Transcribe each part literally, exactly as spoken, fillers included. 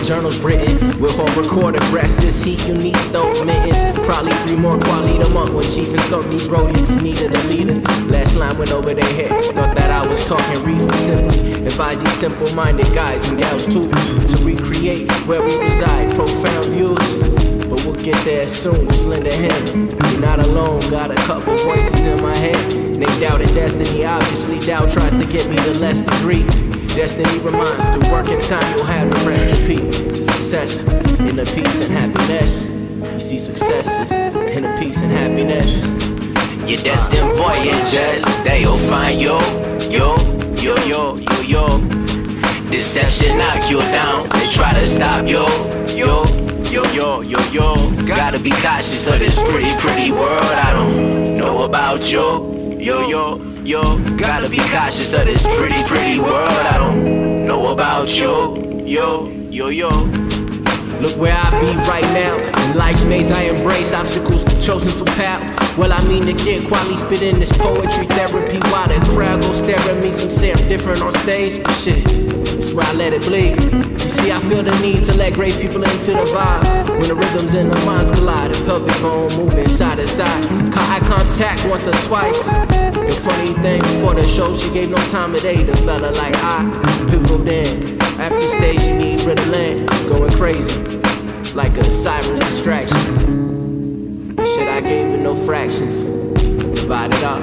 journals written with home recorder graphs. This heat you need stove mittens. Probably three more quality a month when Chief and Skunk these rodents needed a leader. Last line went over their head. Thought that I was talking reefer. Simply advise these simple-minded guys and gals too to recreate where we reside. Profound views, but we'll get there soon. Just lend a hand. You're not alone. Got a couple voices in my head. They doubted destiny. Obviously, doubt tries to get me to less degree. Destiny reminds, through work and time you'll have the recipe to success, inner peace and happiness. You see successes, inner peace and happiness. Your destined voyagers, they'll find you, yo, yo, yo, yo, yo. Deception knock you down, they try to stop you, yo, yo, yo, yo, yo. Gotta be cautious of this pretty, pretty world. I don't know about you, yo, yo. Yo, gotta be cautious of this pretty, pretty world. I don't know about you. Yo, yo, yo. Look where I be right now. In life's maze I embrace obstacles chosen for power. Well, I mean to get quality spit in this poetry therapy while the crowd go stare at me. Some say I'm different on stage, but shit, that's where I let it bleed. You see, I feel the need to let great people into the vibe. When the rhythms and the minds collide, the pelvic bone moving side to side. Caught eye contact once or twice. The funny thing, before the show, she gave no time of day. The fella like I pivoted in. After stage, she need Ritalin, going crazy, like a siren distraction. The shit I gave her no fractions, divided up.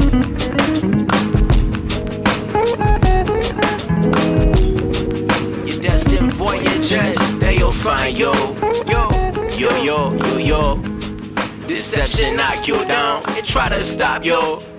Your destined voyagers, they'll find you, yo, yo, yo, yo, yo. Deception knock you down and try to stop you.